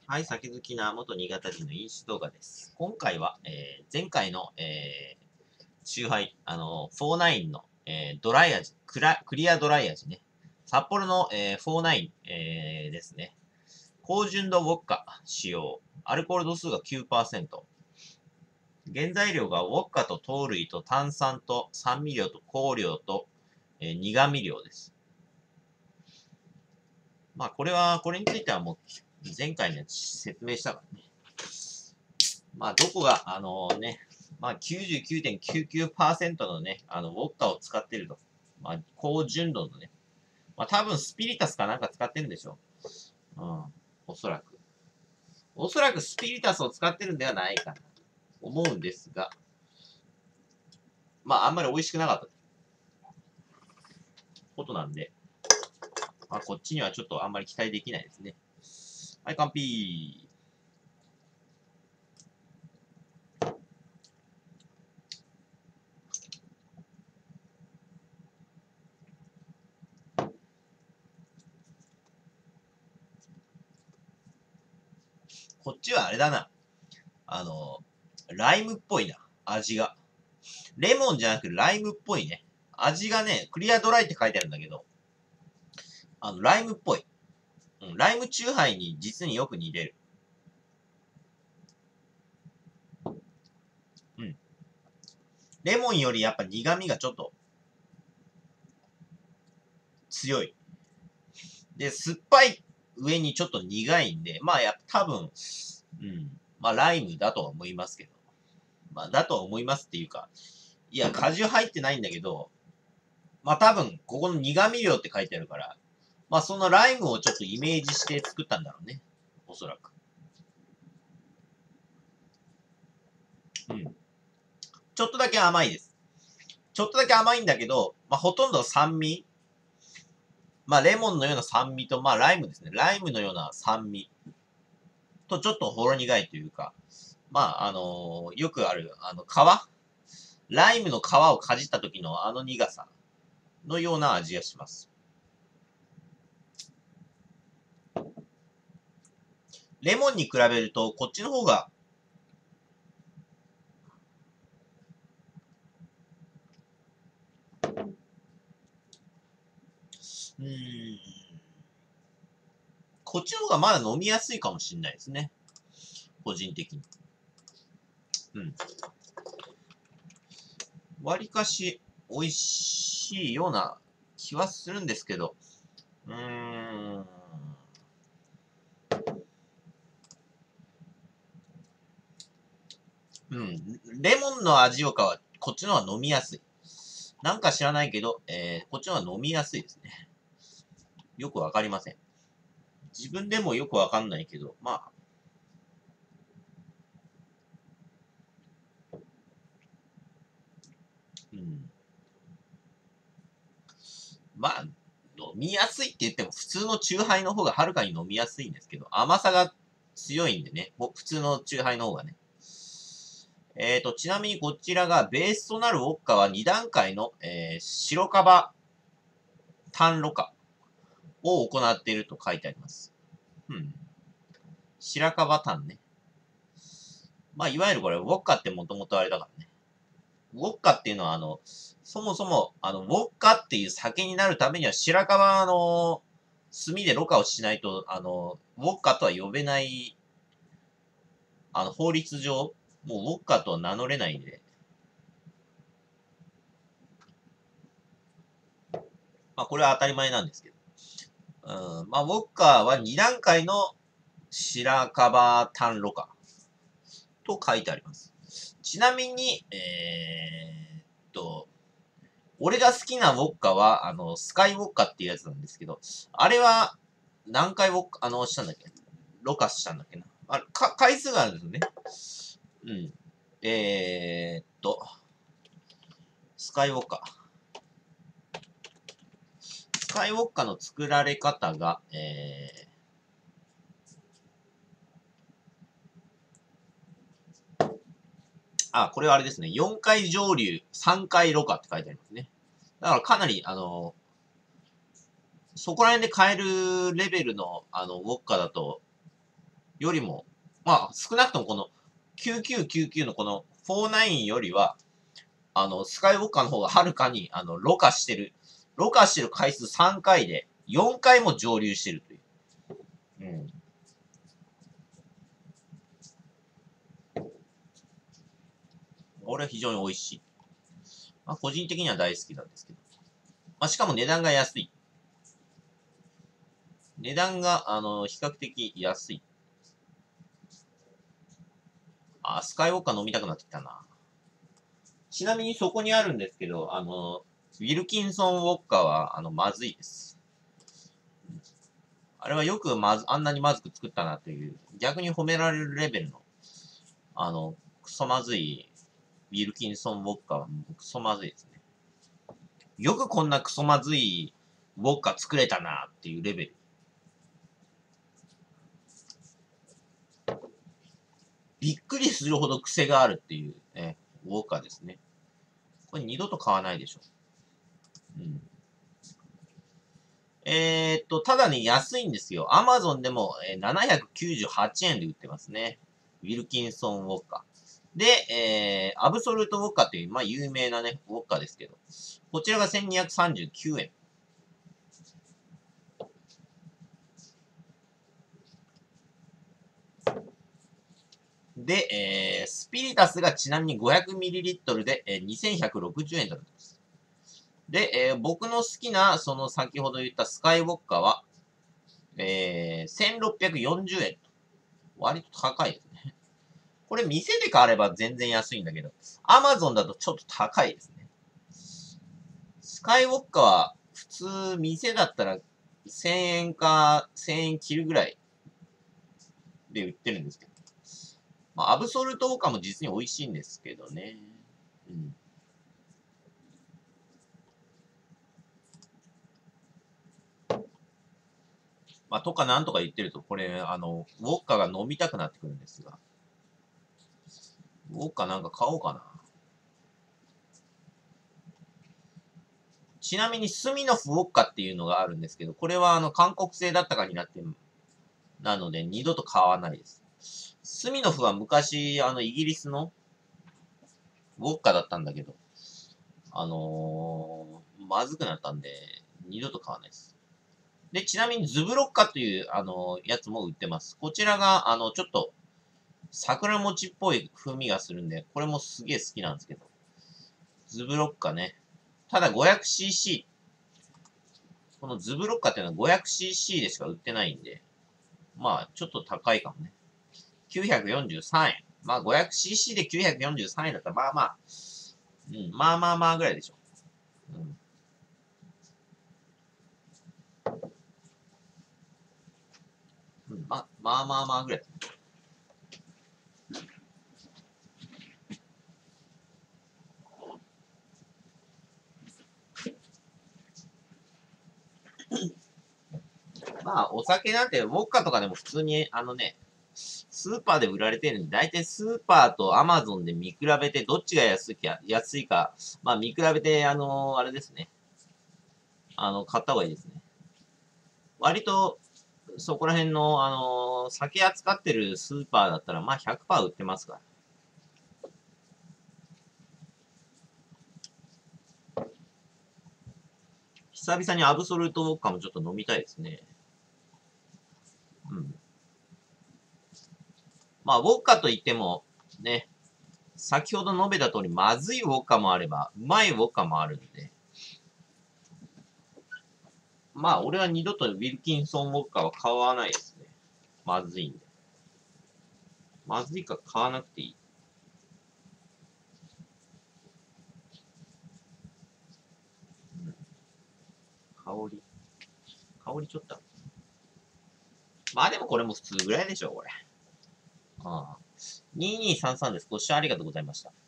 はい、酒好きな元新潟人の飲酒動画です。今回は、前回の、酎ハイ、49の、ドライ味、クリアドライ味ね。札幌の、49、ですね。高純度ウォッカ使用。アルコール度数が 9%。原材料がウォッカと糖類と炭酸と酸味料と香料と、苦味料です。まあ、これについてはもう、前回のやつ説明したからね。まあ、どこが、まあ、99.99% のね、ウォッカを使ってると。まあ、高純度のね。まあ、多分スピリタスかなんか使ってるんでしょう。うん。おそらく。おそらくスピリタスを使ってるんではないかな。思うんですが。まあ、あんまり美味しくなかったことなんで。まあ、こっちにはちょっとあんまり期待できないですね。はい、完璧。こっちはあれだな。ライムっぽいな。味が。レモンじゃなくてライムっぽいね。味がね、クリアドライって書いてあるんだけど、ライムっぽい。うん、ライムチューハイに実によく似てる。うん。レモンよりやっぱ苦味がちょっと強い。で、酸っぱい上にちょっと苦いんで、まあ多分、うん。まあライムだとは思いますけど。まあだとは思いますっていうか、いや、果汁入ってないんだけど、まあ多分、ここの苦味料って書いてあるから、まあそのライムをちょっとイメージして作ったんだろうね。おそらく。うん。ちょっとだけ甘いです。ちょっとだけ甘いんだけど、まあほとんど酸味。まあレモンのような酸味と、まあライムですね。ライムのような酸味とちょっとほろ苦いというか、まあよくある、皮ライムの皮をかじった時のあの苦さのような味がします。レモンに比べると、こっちの方が、うーん、こっちの方がまだ飲みやすいかもしれないですね。個人的に。うん。割かし美味しいような気はするんですけど、うーん。うん。レモンの味よかは、こっちの方が飲みやすい。なんか知らないけど、こっちの方が飲みやすいですね。よくわかりません。自分でもよくわかんないけど、まあ、うん。まあ、飲みやすいって言っても、普通のチューハイの方がはるかに飲みやすいんですけど、甘さが強いんでね、普通のチューハイの方がね。ちなみにこちらがベースとなるウォッカは2段階の、白樺炭ろ過を行っていると書いてあります。うん。白樺炭ね。まあ、いわゆるこれ、ウォッカってもともとあれだからね。ウォッカっていうのは、そもそも、ウォッカっていう酒になるためには、白樺の炭でろ過をしないと、ウォッカとは呼べない、法律上、もうウォッカとは名乗れないんで、まあ、これは当たり前なんですけど。うん、まあ、ウォッカは2段階の白樺炭ろ過と書いてあります。ちなみに、俺が好きなウォッカは、スカイウォッカっていうやつなんですけど、あれは、何回ウォッカ、したんだっけ、ろ過したんだっけな。回数があるんですよね。うん。スカイウォッカ。スカイウォッカの作られ方が、これはあれですね。4回蒸留、3回ろ過って書いてありますね。だからかなり、そこら辺で買えるレベルの、ウォッカだと、 よりも、まあ、少なくともこの9999のこの49よりは、スカイウォッカーの方がはるかに、ろ過してる。ろ過してる回数3回で、4回も蒸留してるという。うん。これは非常に美味しい。まあ、個人的には大好きなんですけど。まあ、しかも値段が安い。値段が、比較的安い。あ、スカイウォッカー飲みたくなってきたな。ちなみにそこにあるんですけど、ウィルキンソンウォッカは、まずいです。あれはよくあんなにまずく作ったなという、逆に褒められるレベルの、クソまずい、ウィルキンソンウォッカはクソまずいですね。よくこんなクソまずいウォッカ作れたなっていうレベル。びっくりするほど癖があるっていう、ウォッカですね。これ二度と買わないでしょ。うん。ただね、安いんですよ。アマゾンでも、798円で売ってますね。ウィルキンソンウォッカ。で、アブソルートウォッカという、まあ、有名なね、ウォッカですけど、こちらが1239円。で、スピリタスがちなみに 500ml で、2160円となってます。で、僕の好きな、その先ほど言ったスカイウォッカは、1640円と。割と高いですね。これ店で買えば全然安いんだけど、アマゾンだとちょっと高いですね。スカイウォッカは普通店だったら1000円か1000円切るぐらいで売ってるんですけど。まあ、アブソルトウォッカも実に美味しいんですけどね。うん。まあ、とかなんとか言ってると、これ、ウォッカが飲みたくなってくるんですが。ウォッカなんか買おうかな。ちなみに、スミノフウォッカっていうのがあるんですけど、これは韓国製だったかになって、なので、二度と買わないです。スミノフは昔、イギリスのウォッカだったんだけど、まずくなったんで、二度と買わないです。で、ちなみにズブロッカという、やつも売ってます。こちらが、ちょっと、桜餅っぽい風味がするんで、これもすげえ好きなんですけど。ズブロッカね。ただ 500cc。このズブロッカっていうのは 500cc でしか売ってないんで、まあ、ちょっと高いかもね。943円。まあ、500cc で943円だったら、まあまあ、うん、まあまあまあぐらいでしょ。うん。うん、まあまあまあぐらい。まあ、お酒なんて、ウォッカとかでも普通に、スーパーで売られてるんで、だいたいスーパーとアマゾンで見比べて、どっちが安いか、まあ見比べて、あれですね。買った方がいいですね。割と、そこら辺の、酒扱ってるスーパーだったら、まあ100%売ってますから。久々にアブソルートウォッカもちょっと飲みたいですね。うん。まあ、ウォッカといっても、ね、先ほど述べた通り、まずいウォッカもあれば、うまいウォッカもあるんで、まあ、俺は二度とウィルキンソンウォッカは買わないですね。まずいんで。まずいから買わなくていい。うん、香り。香りちょっとある。まあでもこれも普通ぐらいでしょ、これ。ああ。2233です。ご視聴ありがとうございました。